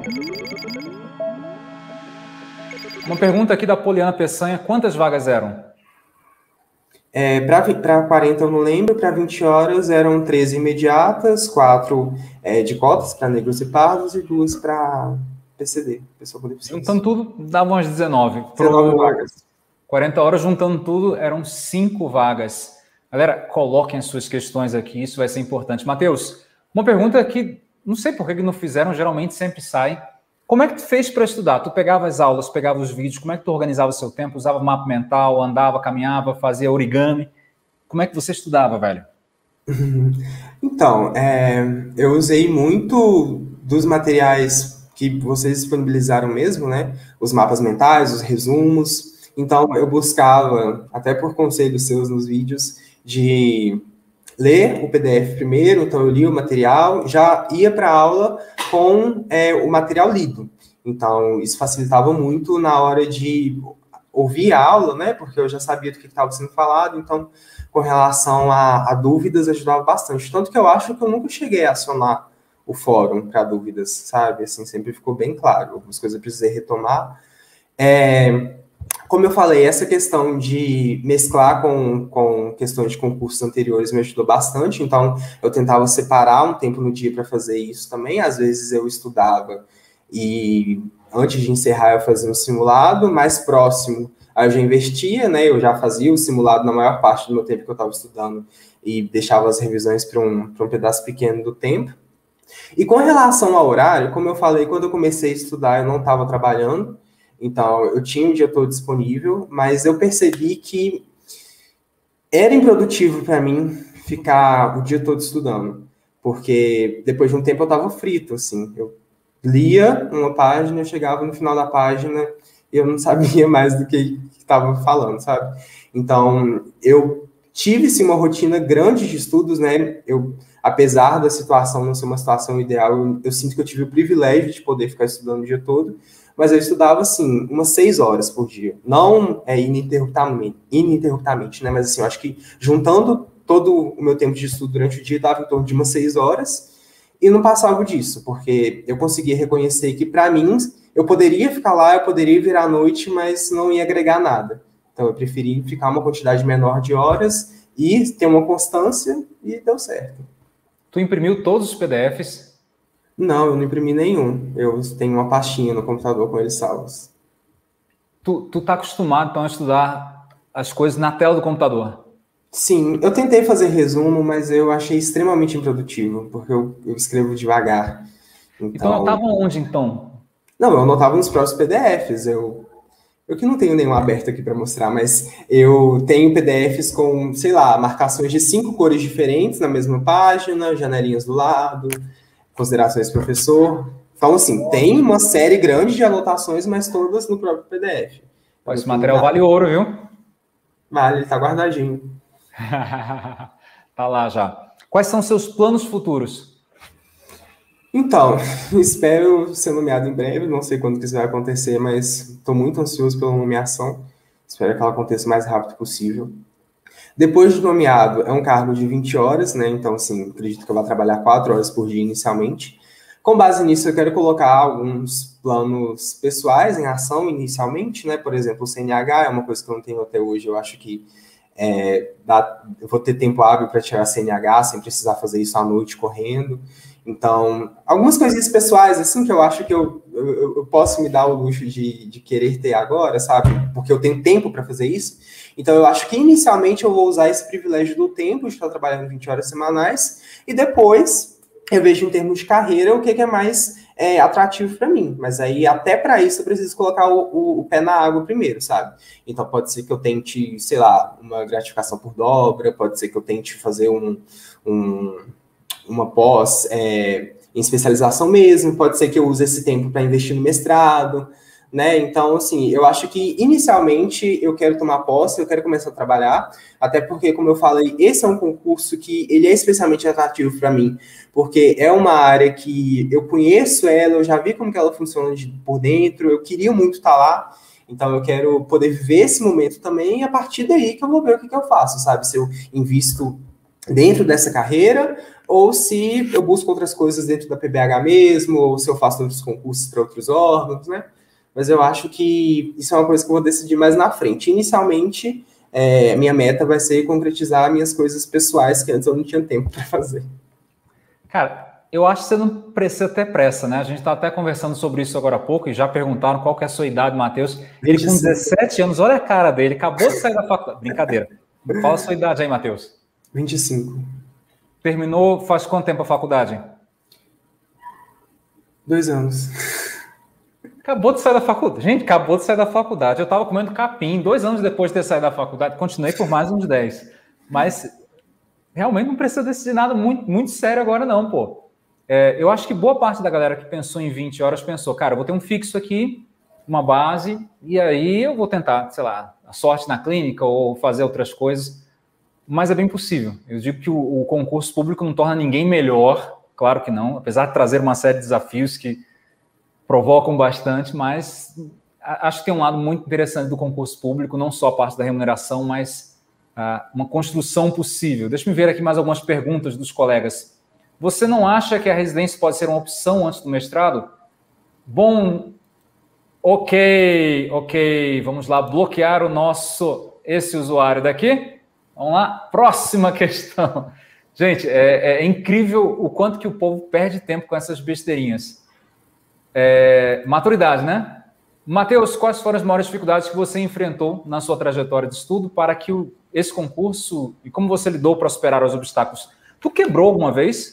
Uma pergunta aqui da Poliana Peçanha, quantas vagas eram? Para 40 eu não lembro, para 20 horas eram 13 imediatas, 4 de cotas para negros e pardos e 2 para PCD, pessoa com deficiência. Juntando tudo, dava umas 19. 19 vagas. 40 horas, juntando tudo, eram 5 vagas. Galera, coloquem as suas questões aqui, isso vai ser importante. Matheus, uma pergunta que não sei por que não fizeram, geralmente sempre sai. Como é que tu fez para estudar? Tu pegava as aulas, pegava os vídeos, como é que tu organizava o seu tempo? Usava mapa mental, andava, caminhava, fazia origami? Como é que você estudava, velho? Então, eu usei muito dos materiais que vocês disponibilizaram mesmo, né? Os mapas mentais, os resumos. Então, eu buscava, até por conselhos seus nos vídeos, de ler o PDF primeiro, então eu li o material, já ia para a aula com o material lido. Então, isso facilitava muito na hora de ouvir a aula, né? Porque eu já sabia do que estava sendo falado, então, com relação a dúvidas, ajudava bastante. Tanto que eu acho que eu nunca cheguei a acionar o fórum para dúvidas, sabe? Assim, sempre ficou bem claro. Algumas coisas eu precisei retomar. Como eu falei, essa questão de mesclar com questões de concursos anteriores me ajudou bastante, então eu tentava separar um tempo no dia para fazer isso também. Às vezes eu estudava e antes de encerrar eu fazia um simulado, mais próximo aí eu já investia, né? Eu já fazia o simulado na maior parte do meu tempo que eu estava estudando e deixava as revisões para um pedaço pequeno do tempo. E com relação ao horário, como eu falei, quando eu comecei a estudar eu não estava trabalhando, então, eu tinha o dia todo disponível, mas eu percebi que era improdutivo para mim ficar o dia todo estudando, porque depois de um tempo eu estava frito, assim. Eu lia uma página, eu chegava no final da página e eu não sabia mais do que estava falando, sabe? Então, eu tive, sim, uma rotina grande de estudos, né? Apesar da situação não ser uma situação ideal, eu sinto que eu tive o privilégio de poder ficar estudando o dia todo, mas eu estudava, assim, umas 6 horas por dia. Não ininterruptamente, né? Mas, assim, eu acho que juntando todo o meu tempo de estudo durante o dia, dava em torno de umas 6 horas, e não passava disso, porque eu conseguia reconhecer que, para mim, eu poderia ficar lá, eu poderia virar à noite, mas não ia agregar nada. Então, eu preferi ficar uma quantidade menor de horas e ter uma constância, e deu certo. Tu imprimiu todos os PDFs? Não, eu não imprimi nenhum. Eu tenho uma pastinha no computador com eles salvos. Tu tá acostumado, então, a estudar as coisas na tela do computador? Sim, eu tentei fazer resumo, mas eu achei extremamente improdutivo, porque eu escrevo devagar. Então, anotava onde, então? Não, eu anotava nos próprios PDFs. Eu que não tenho nenhum aberto aqui para mostrar, mas eu tenho PDFs com, sei lá, marcações de 5 cores diferentes na mesma página, janelinhas do lado, considerações do professor. Então, assim, tem uma série grande de anotações, mas todas no próprio PDF. Esse material vale ouro, viu? Vale, tá guardadinho. Tá lá já. Quais são seus planos futuros? Então, espero ser nomeado em breve, não sei quando que isso vai acontecer, mas estou muito ansioso pela nomeação. Espero que ela aconteça o mais rápido possível. Depois de nomeado, é um cargo de 20 horas, né? Então, assim, acredito que eu vou trabalhar 4 horas por dia inicialmente. Com base nisso, eu quero colocar alguns planos pessoais em ação inicialmente, né? Por exemplo, o CNH é uma coisa que eu não tenho até hoje. Eu acho que eu vou ter tempo hábil para tirar CNH sem precisar fazer isso à noite correndo. Então, algumas coisinhas pessoais, assim, que eu acho que eu posso me dar o luxo de querer ter agora, sabe? Porque eu tenho tempo para fazer isso. Então, eu acho que inicialmente eu vou usar esse privilégio do tempo, de estar trabalhando 20 horas semanais, e depois eu vejo em termos de carreira o que é mais atrativo para mim. Mas aí, até para isso, eu preciso colocar o pé na água primeiro, sabe? Então, pode ser que eu tente, sei lá, uma gratificação por dobra, pode ser que eu tente fazer uma pós em especialização mesmo, pode ser que eu use esse tempo para investir no mestrado, né? Então, assim, eu acho que inicialmente eu quero tomar posse, eu quero começar a trabalhar, até porque, como eu falei, esse é um concurso que ele é especialmente atrativo para mim, porque é uma área que eu conheço ela, eu já vi como que ela funciona por dentro, eu queria muito estar lá, então eu quero poder viver esse momento também, e a partir daí que eu vou ver o que eu faço, sabe? Se eu invisto dentro dessa carreira, ou se eu busco outras coisas dentro da PBH mesmo, ou se eu faço outros concursos para outros órgãos, né? Mas eu acho que isso é uma coisa que eu vou decidir mais na frente. Inicialmente, minha meta vai ser concretizar minhas coisas pessoais, que antes eu não tinha tempo para fazer. Cara, eu acho que você não precisa ter pressa, né? A gente está até conversando sobre isso agora há pouco e já perguntaram qual que é a sua idade, Matheus. Ele com 17 anos, olha a cara dele, acabou de sair da faculdade. Brincadeira. Fala a sua idade aí, Matheus. 25. Terminou faz quanto tempo a faculdade? 2 anos. Acabou de sair da faculdade. Gente, acabou de sair da faculdade. Eu estava comendo capim 2 anos depois de ter saído da faculdade. Continuei por mais uns 10. Mas realmente não precisa decidir nada muito, muito sério agora não, pô. Eu acho que boa parte da galera que pensou em 20 horas pensou, cara, eu vou ter um fixo aqui, uma base, e aí eu vou tentar, sei lá, a sorte na clínica ou fazer outras coisas. Mas é bem possível. Eu digo que o concurso público não torna ninguém melhor, claro que não, apesar de trazer uma série de desafios que provocam bastante, mas acho que tem um lado muito interessante do concurso público, não só a parte da remuneração, mas uma construção possível. Deixa eu ver aqui mais algumas perguntas dos colegas. Você não acha que a residência pode ser uma opção antes do mestrado? Bom, ok, vamos lá, bloquear esse usuário daqui. Vamos lá, próxima questão. Gente, é incrível o quanto que o povo perde tempo com essas besteirinhas. Maturidade, né? Matheus, quais foram as maiores dificuldades que você enfrentou na sua trajetória de estudo para que esse concurso, e como você lidou para superar os obstáculos? Tu quebrou alguma vez?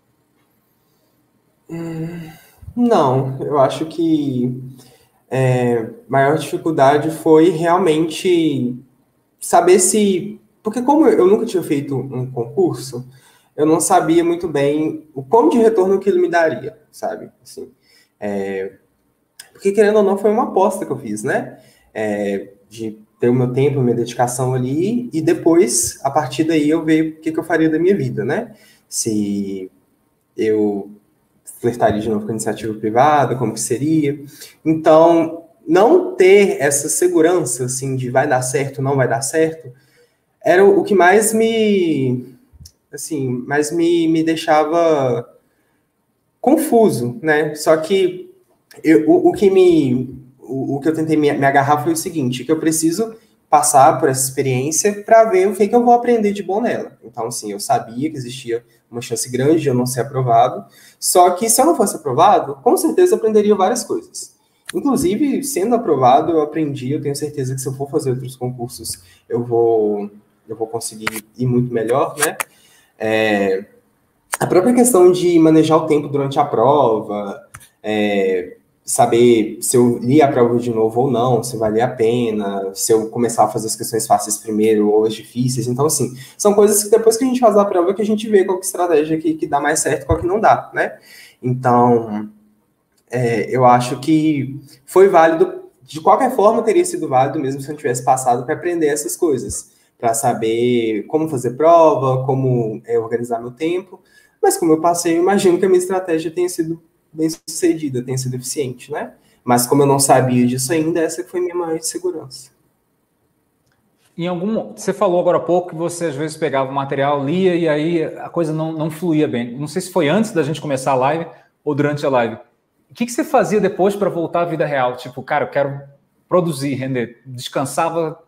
Não, eu acho que maior dificuldade foi realmente saber se... Porque como eu nunca tinha feito um concurso, eu não sabia muito bem o quão de retorno aquilo me daria, sabe? Assim, porque, querendo ou não, foi uma aposta que eu fiz, né? De ter o meu tempo, a minha dedicação ali, e depois, a partir daí, eu ver o que eu faria da minha vida, né? Se eu flertaria de novo com a iniciativa privada, como que seria. Então, não ter essa segurança, assim, de vai dar certo, não vai dar certo, era o que mais me deixava confuso, né? Só que o que eu tentei me agarrar foi o seguinte, que eu preciso passar por essa experiência para ver o que eu vou aprender de bom nela. Então, assim, eu sabia que existia uma chance grande de eu não ser aprovado, só que se eu não fosse aprovado, com certeza eu aprenderia várias coisas. Inclusive, sendo aprovado, eu tenho certeza que se eu for fazer outros concursos, eu vou conseguir ir muito melhor, né? A própria questão de manejar o tempo durante a prova, saber se eu li a prova de novo ou não, se valia a pena, se eu começar a fazer as questões fáceis primeiro ou as difíceis. Então, assim, são coisas que depois que a gente faz a prova que a gente vê qual que estratégia que dá mais certo e qual que não dá, né? Então, eu acho que foi válido, de qualquer forma teria sido válido mesmo se eu não tivesse passado para aprender essas coisas, para saber como fazer prova, como organizar meu tempo. Mas como eu passei, eu imagino que a minha estratégia tenha sido bem sucedida, tenha sido eficiente, né? Mas como eu não sabia disso ainda, essa foi a minha maior insegurança. Você falou agora há pouco que você às vezes pegava o material, lia e aí a coisa não fluía bem. Não sei se foi antes da gente começar a live ou durante a live. O que você fazia depois para voltar à vida real? Tipo, cara, eu quero produzir, render. Descansava.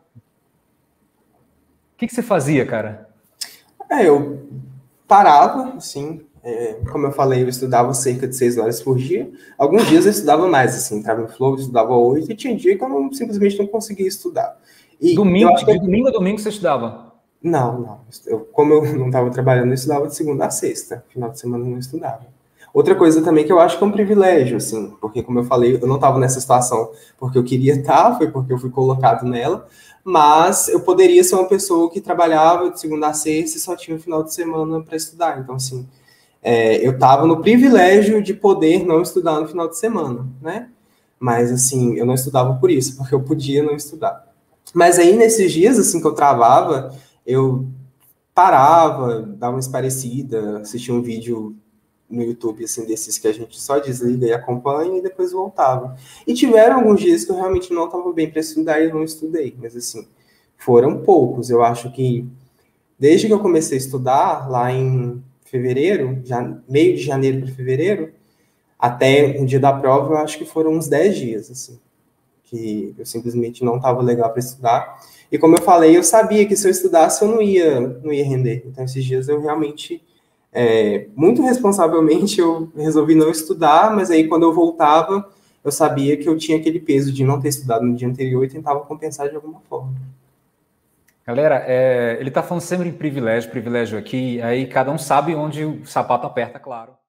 O que você fazia, cara? Eu parava, assim, como eu falei, eu estudava cerca de 6 horas por dia. Alguns dias eu estudava mais, assim, entrava em flow, eu estudava 8, e tinha dia que eu simplesmente não conseguia estudar. De domingo a domingo você estudava? Não. Como eu não estava trabalhando, eu estudava de segunda a sexta. Final de semana eu não estudava. Outra coisa também que eu acho que é um privilégio, assim, porque, como eu falei, eu não estava nessa situação porque eu queria estar, foi porque eu fui colocado nela, mas eu poderia ser uma pessoa que trabalhava de segunda a sexta e só tinha o final de semana para estudar. Então, assim, eu estava no privilégio de poder não estudar no final de semana, né? Mas, assim, eu não estudava por isso, porque eu podia não estudar. Mas aí, nesses dias, assim, que eu travava, eu parava, dava uma esparecida, assistia um vídeo no YouTube, assim, desses que a gente só desliga e acompanha e depois voltava. E tiveram alguns dias que eu realmente não estava bem para estudar e eu não estudei, mas, assim, foram poucos. Eu acho que desde que eu comecei a estudar, lá em fevereiro, meio de janeiro para fevereiro, até o dia da prova, eu acho que foram uns 10 dias, assim, que eu simplesmente não estava legal para estudar. E como eu falei, eu sabia que se eu estudasse eu não ia render. Então, esses dias eu realmente, muito responsavelmente, eu resolvi não estudar, mas aí quando eu voltava, eu sabia que eu tinha aquele peso de não ter estudado no dia anterior e tentava compensar de alguma forma. Galera, ele está falando sempre em privilégio, privilégio aqui, aí cada um sabe onde o sapato aperta, claro.